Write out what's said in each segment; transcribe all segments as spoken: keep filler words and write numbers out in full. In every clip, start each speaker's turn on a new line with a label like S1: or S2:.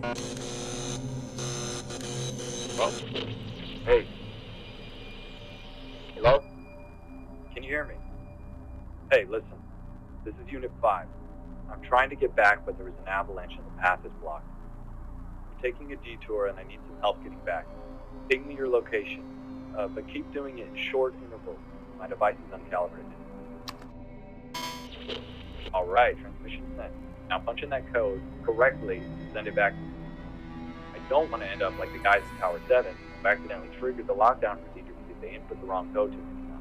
S1: Well, hey, hello? Can you hear me? Hey, listen, this is Unit five. I'm trying to get back, but there was an avalanche and the path is blocked. I'm taking a detour and I need some help getting back. Ping me your location, uh, but keep doing it in short intervals. My device is uncalibrated. Alright, transmission sent. Now punch in that code correctly and send it back to me. I don't want to end up like the guys in Tower seven who accidentally triggered the lockdown procedure because they input the wrong code to me.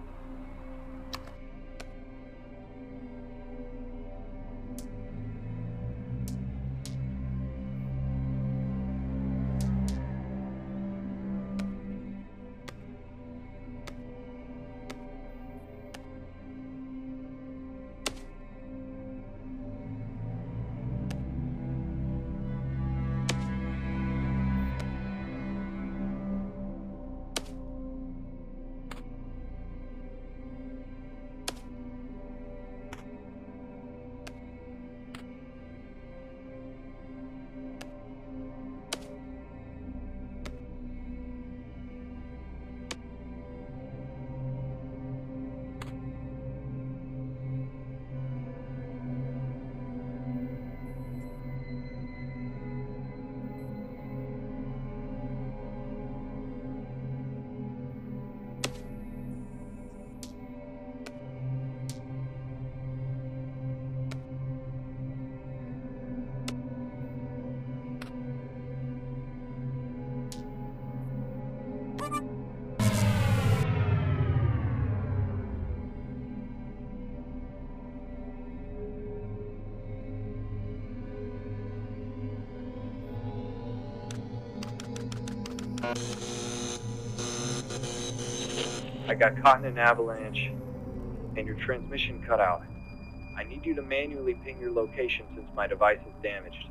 S1: I got caught in an avalanche, and your transmission cut out. I need you to manually ping your location since my device is damaged.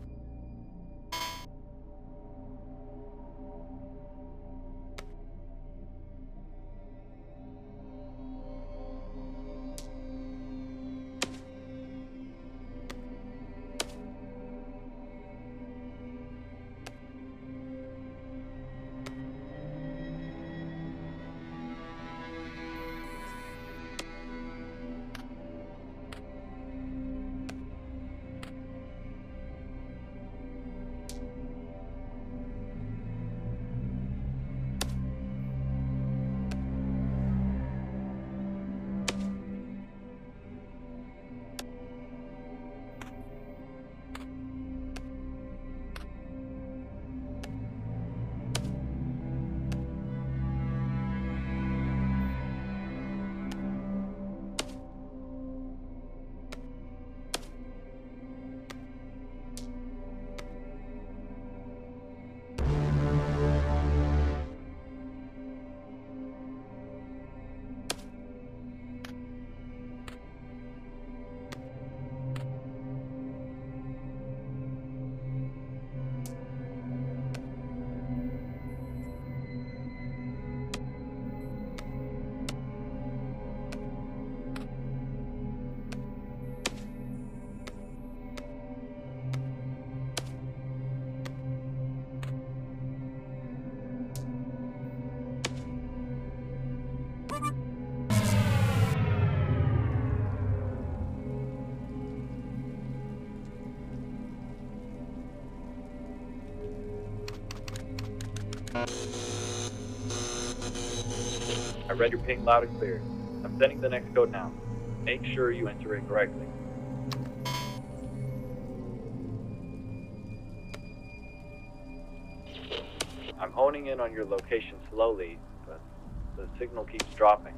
S1: I read your ping loud and clear. I'm sending the next code now. Make sure you enter it correctly. I'm honing in on your location slowly, but the signal keeps dropping.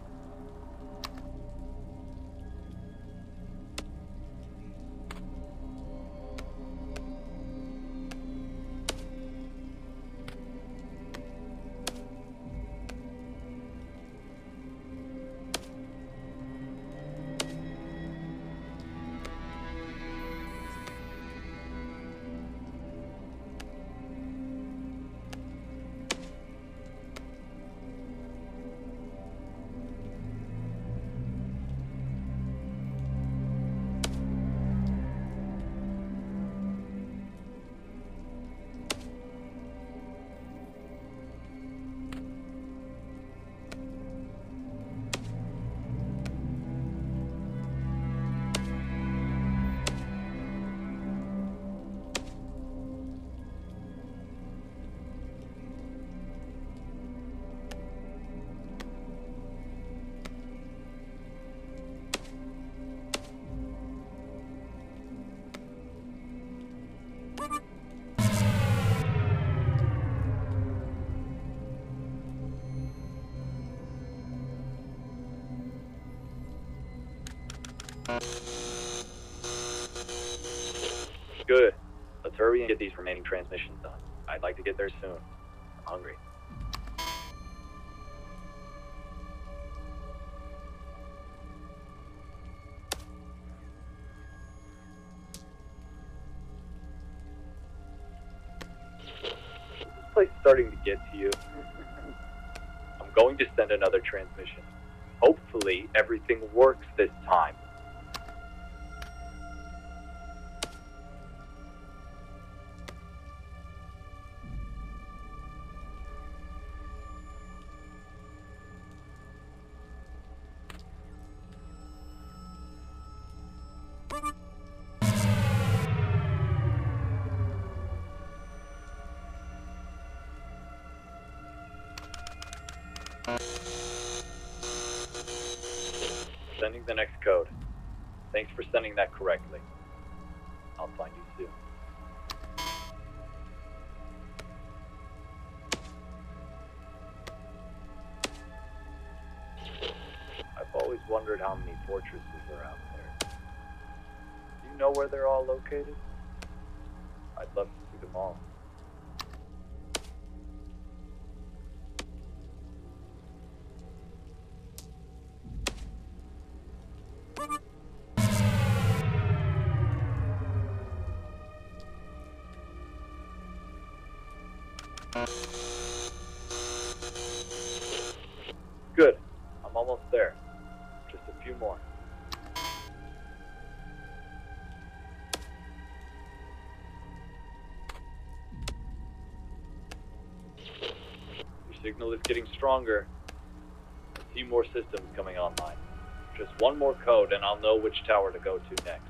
S1: Good. Let's hurry and get these remaining transmissions done. I'd like to get there soon. I'm hungry. Is this place starting to get to you? I'm going to send another transmission. Hopefully, everything works this time. Sending the next code. Thanks for sending that correctly. I'll find you soon. I've always wondered how many fortresses are out there. Do you know where they're all located? I'd love to see them all. Good. I'm almost there. Just a few more. Your signal is getting stronger. I see more systems coming online. Just one more code and I'll know which tower to go to next.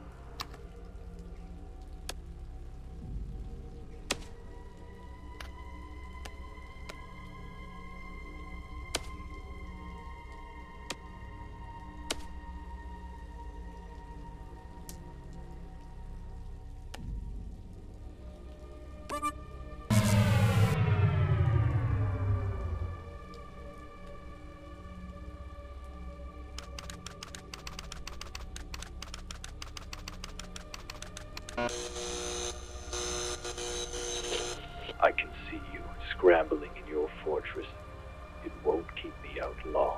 S1: I can see you scrambling in your fortress. It won't keep me out long.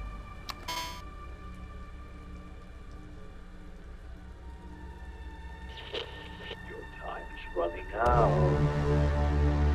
S1: Your time is running out.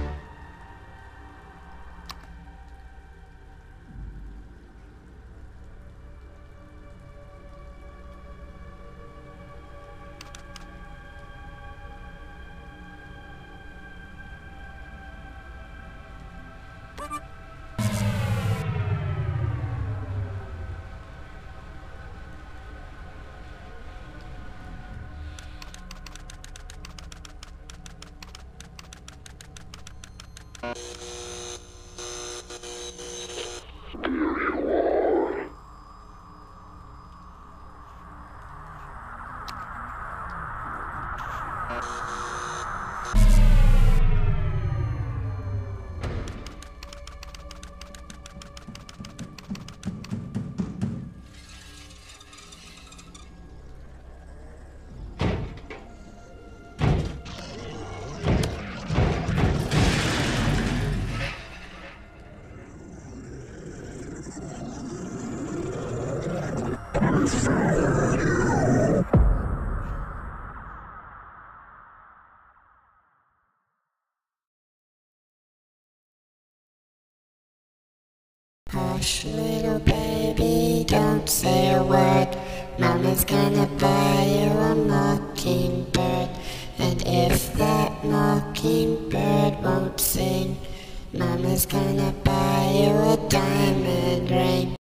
S2: Hush, little baby, don't say a word. Mama's gonna buy you a mockingbird. And if that mockingbird won't sing, Mama's gonna buy you a diamond ring.